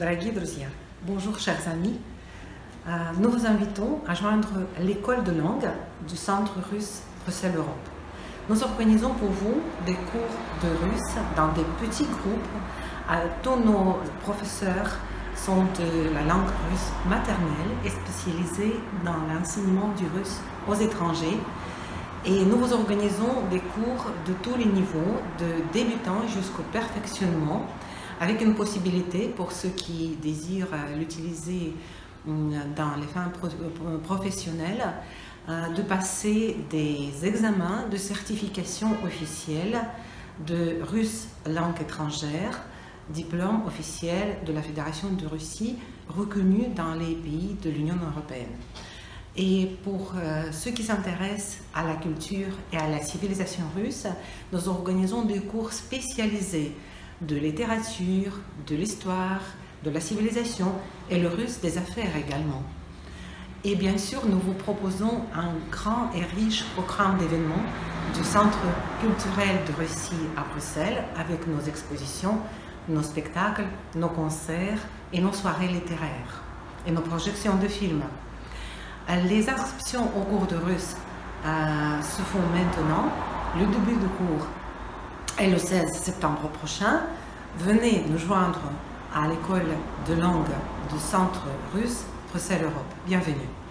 Дорогие друзья, bonjour chers amis. Nous vous invitons à joindre l'école de langue du Centre russe Bruxelles-Europe. Nous organisons pour vous des cours de russe dans des petits groupes. Tous nos professeurs sont de la langue russe maternelle et spécialisés dans l'enseignement du russe aux étrangers. Et nous vous organisons des cours de tous les niveaux, de débutants jusqu'au perfectionnement, avec une possibilité pour ceux qui désirent l'utiliser dans les fins professionnelles de passer des examens de certification officielle de russe langue étrangère, diplôme officiel de la Fédération de Russie reconnu dans les pays de l'Union européenne. Et pour ceux qui s'intéressent à la culture et à la civilisation russe, nous organisons des cours spécialisés de littérature, de l'histoire, de la civilisation et le russe des affaires également. Et bien sûr, nous vous proposons un grand et riche programme d'événements du Centre culturel de Russie à Bruxelles avec nos expositions, nos spectacles, nos concerts et nos soirées littéraires et nos projections de films. Les inscriptions au cours de russe se font maintenant. Le début du cours est le 16 septembre prochain. Venez nous joindre à l'école de langue du Centre russe Bruxelles-Europe. Bienvenue.